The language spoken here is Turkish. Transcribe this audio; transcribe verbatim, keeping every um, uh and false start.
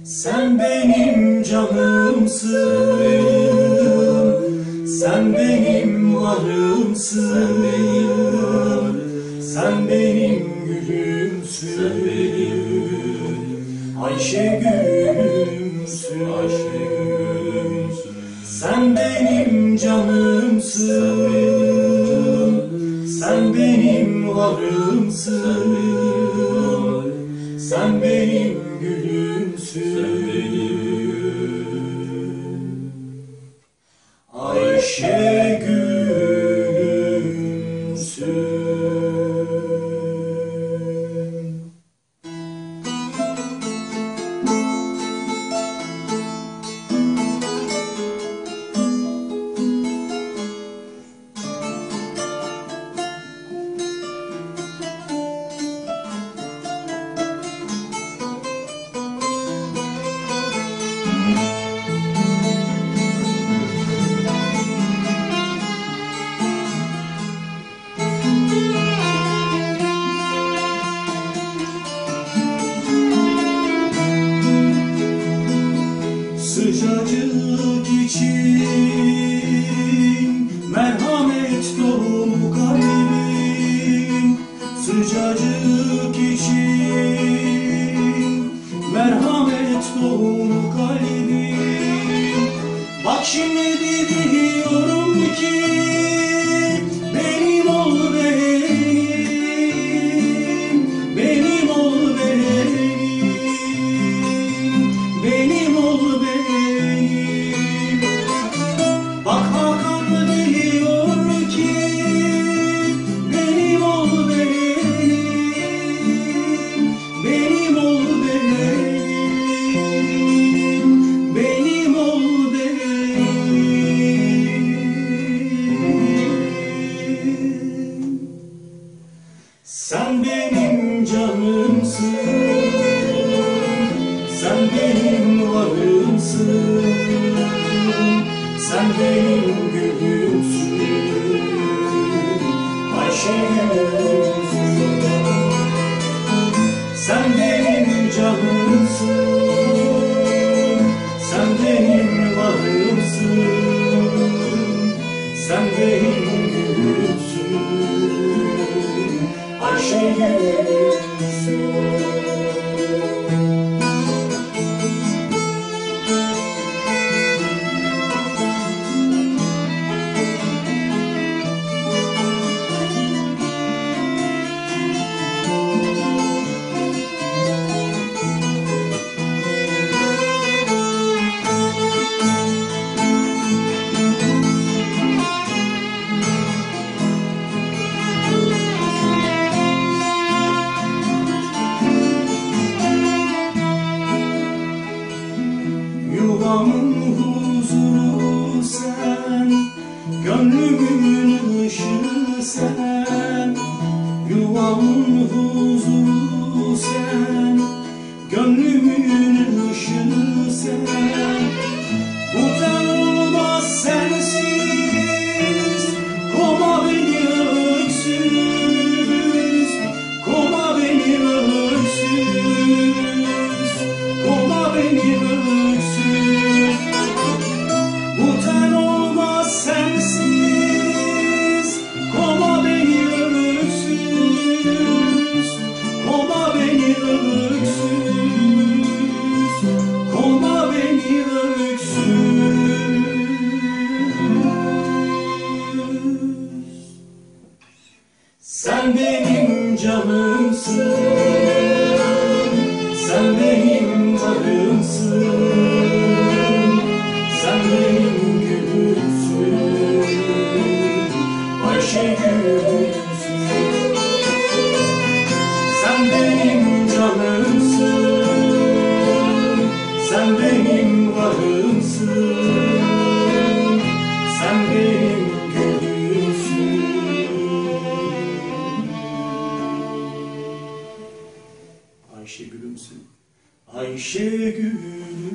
Sen benim canımsın, sen benim varımsın, sen benim, sen benim gülümsün, sen benim Ayşe gülümsün, Ayşe gülümsün. Sen benim canımsın, sen benim varımsın, sen benim gülümsün, Ayşe gülümsün. Sıcacık için merhamet dolu kalbim, sıcacık için merhamet dolu kalbim. Bak şimdi diyorum ki benim ol benim, benim ol benim, benim ol benim. Bak Hakan diyor ki benim ol benim, benim ol benim, benim ol benim. Sen benim canımsın, sen benim varımsın, sen benim gülümsün, Ayşe gülümsün. Sen benim canımsın, sen benim varımsın, sen benim gülümsün, Ayşe gülümsün. Yuvamın huzuru sen, gönlümün ışığı sen. Yuvamın huzuru sen, gönlümün ışığı sen. Bu ten olmaz sensiz, koma beni öksüz, koma beni öksüz, koma beni öksüz. Bu ten olmaz sensiz, koma beni öksüz, koma beni öksüz, koma beni öksüz. Sen benim canımsın, sen benim varımsın, sen benim gülümsün, Ayşe gülümsün. Sen benim canımsın, sen benim varımsın, sen benim gülümsün, Ayşe gülümsün, Ayşe gülümsün.